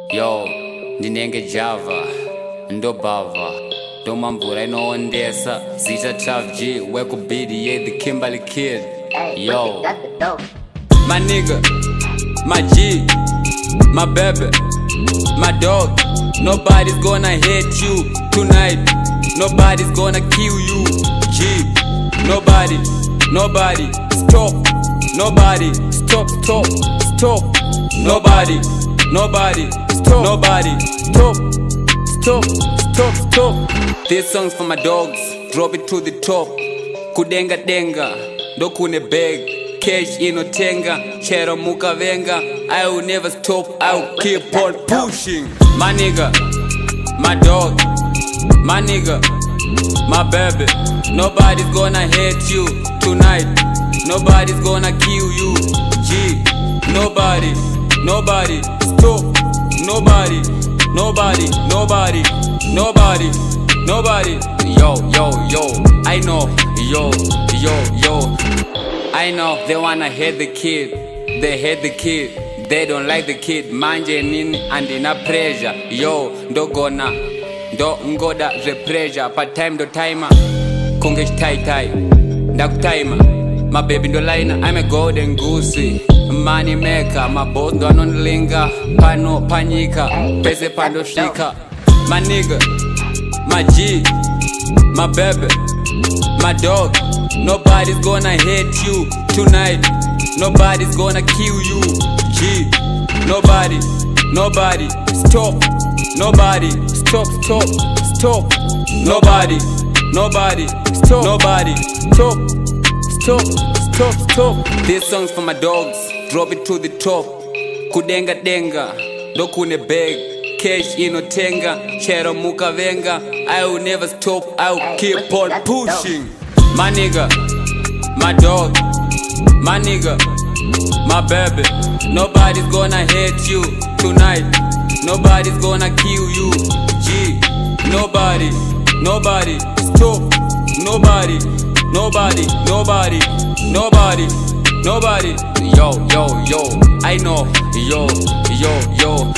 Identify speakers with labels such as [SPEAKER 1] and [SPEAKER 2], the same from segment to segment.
[SPEAKER 1] Yo, ndinenge Java, ndo bava, ndo mamvura inoondesa, zita Trav G, weko BDA, the Kimberly Kid. Yo, my nigga, my G, my baby, my dog. Nobody's gonna hate you tonight. Nobody's gonna kill you. G, nobody, stop. Nobody, stop. Nobody, stop. Nobody, stop. This song's for my dogs. Drop it to the top. Kudenga denga, dokune bag. Cash inotenga, chero muka venga. I will never stop, I will keep on pushing. My nigga, my dog, my nigga, my baby. Nobody's gonna hate you tonight. Nobody's gonna kill you. G, nobody, stop. Nobody. Yo, I know, yo. I know they wanna hate the kid, they hate the kid, they don't like the kid. Manje nini and ina pressure. Yo, ndo ngoda the pressure. Pa time do timer, kungesh tai ndakutimer. My baby ndo liner, I'm a golden goosey, money maker. My boss ndo anonlinga, pano panika, pese pando shika. My nigga, my G, my baby, my dog. Nobody's gonna hate you tonight. Nobody's gonna kill you. G, nobody, stop. Nobody, stop. Nobody, stop. This song's for my dogs. Drop it to the top. Kudenga denga, dokune bag. Cash inotenga, chero muka venga. I will never stop, I will keep on pushing. My nigga, my dog, my nigga, my baby. Nobody's gonna hate you tonight. Nobody's gonna kill you. G, nobody, stop. Nobody. Yo, I know, yo.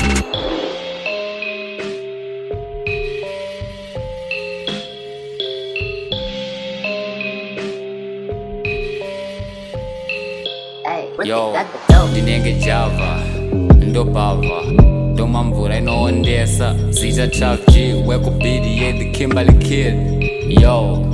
[SPEAKER 1] Yo, ndinenge Java, ndo bava, ndo mamvura inoondesa, zita Trav G, weko BDA, the Kimberly Kid. Yo.